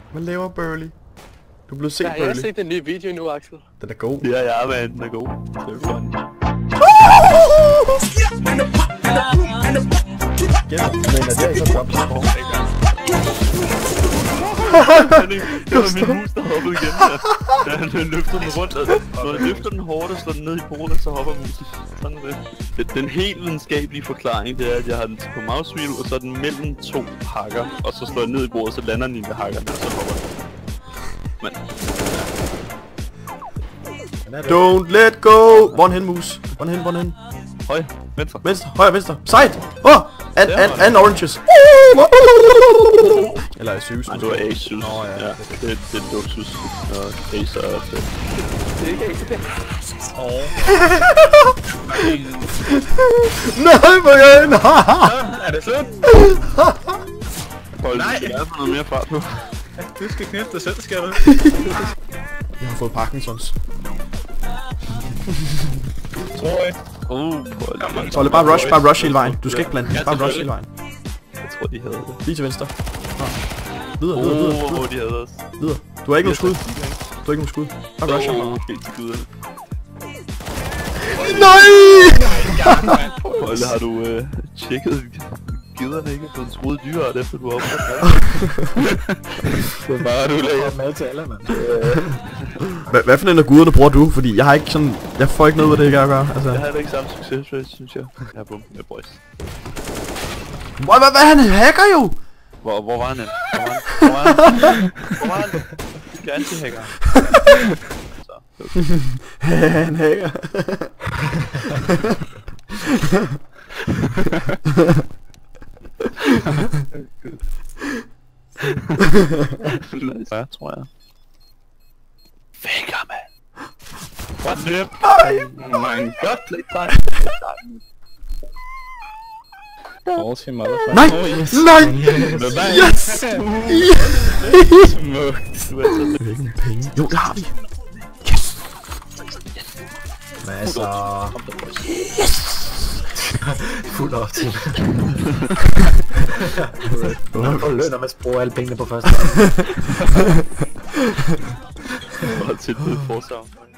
Hvad laver Burley? Du er blevet set, Burley. Jeg har set den nye video nu, Axel. Den er god. Ja, man, den er god. Det er godt. Ja, men er det ikke så godt? Det var min mus, der hoppede igen der. Da han løfter den rundt, og når jeg løfter den hårdt og slår den ned i bordet, så hopper musen. Sådan er det. Den helt videnskabelige forklaring, det er, at jeg har den på mouse wheel, og så er den mellem to hakker, og så slår jeg ned i bordet, så lander den i hakkerne, og så hopper den. Men... Don't let go! One hen, mus. One hen. Høj, venstre. Venstre, højre, venstre. Side! Oh! And oranges. Eller Asus. Nej, det var Asus. Nå, ja. Det er luksus. Og Acer er fedt. Det er ikke Acer, det Nej, hvor gør jeg? Er det slut? Nej! Jeg har fået noget mere fart nu. Du skal knæfte dig selv, skal du? Jeg har fået Parkinsons. Tror jeg. Tolle, bare rush hele vejen. Du skal ikke blande. Bare rush hele vejen. Jeg tror, de havde det. Lige til venstre. Videre. De havde os. Videre. Du har ikke nogen skud. Bare rush ham. Helt til guderne. Nej! Tolle, har du tjekket giderne ikke på en troet dyreart, efter du har opført det? Det er bare, du laver mad til alle, mand. Hvad for en af guderne bruger du? Fordi jeg har ikke sådan... Jeg får ikke noget, hvad det ikke er at gøre. Altså. Jeg har da ikke samme succes rate, synes jeg. Jeg er på med boys. Hvad? Han hacker jo! Hvor var han hen? Hvor var han? Du skal anti-hacker. Så, okay. Han hacker. Ja, tror jeg. Faker, man. What the? Oh my god, play time. Awesome, motherfucker. Nej! Nej! Yes! Hvilken penge? Jo, det har vi! Yes! Masser. Yes! Fuld op til. Man får løn, når man bruger alle pengene på første. Hold til det forsavn.